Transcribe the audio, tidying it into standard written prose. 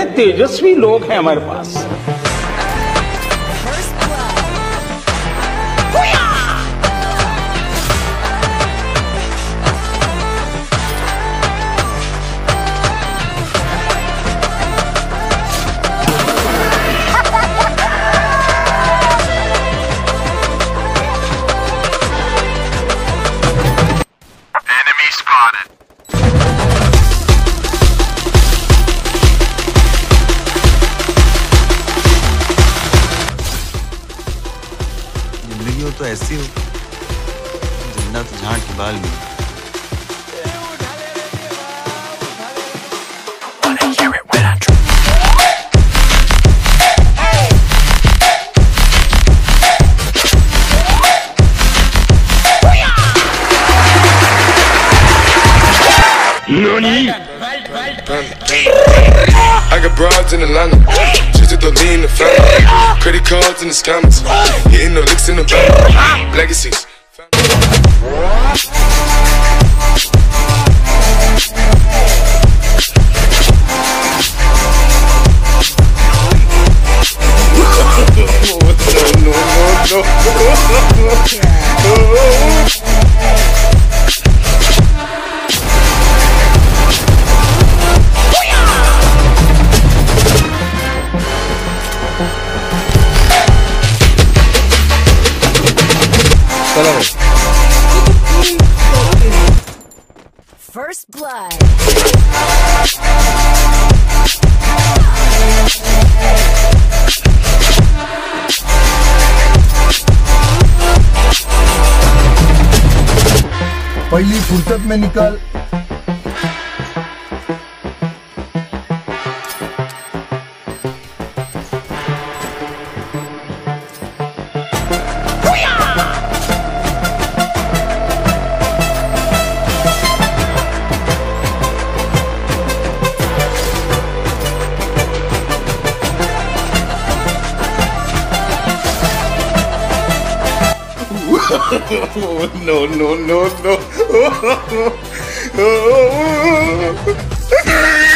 तेजस्वी लोग हैं हमारे पास। जिंदगी हो तो ऐसी हो, जिंदा तो झाड़ की बाल में। I got broads in Atlanta, just to lean the family. Credit cards in the scammers, hitting the licks in the bank. Legacies. First blood. पहली फुर्सत में निकल। No, no, no, no.